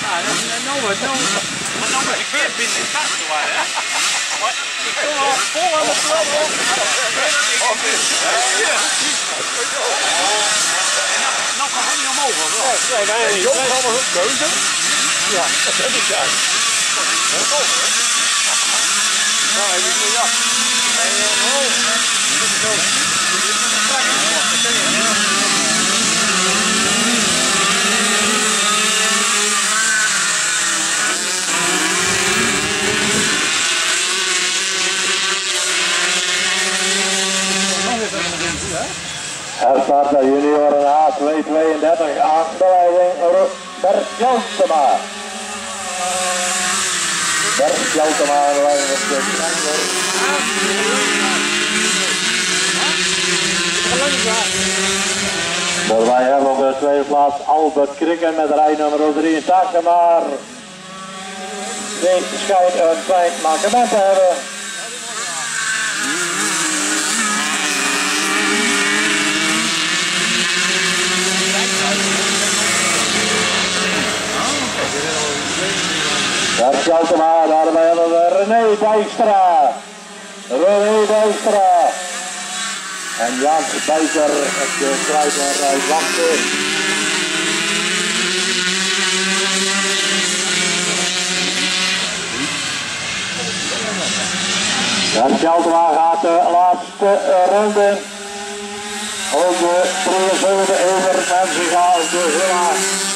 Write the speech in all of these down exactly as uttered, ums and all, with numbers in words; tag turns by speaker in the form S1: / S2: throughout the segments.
S1: nou, nou, maar nou moet ik weer binnen de kast te worden, hè? Maar ik kom al vol aan de klap op. Nou kan het niet omhoog, of wel?
S2: Nee, nee, Joop gaan we hun keuze. Ja, dat heb ik daar. Dat is over, hè? Nou, even een ja. En omhoog. Dat is zo.
S3: Er staat de junioren A twee tweeëndertig aan de leiding Bert Jeltema. Bert Jeltema aan de leiding op de tractor. Maar wij hebben op de tweede plaats Albert Krikken met rijnummer drieëntachtig, maar die schijnt een klein mankement te hebben. Bert Jeltema, daarbij hebben we René Dijkstra. René Dijkstra. En Jans Bijker op de kruider uit Manche. Bert Jeltema gaat de laatste ronde. Ook de drieënzeventig over mensen gaan de villa.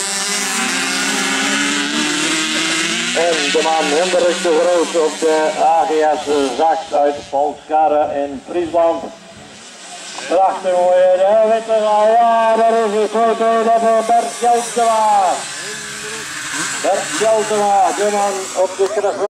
S3: En de man Hendrik de Groot op de A G S Zacht uit Valskarre in Friesland. Prachtig mooi, de witte, ja, daar is het goed, dat is Bert Jeltema. Bert Jeltema, de man op de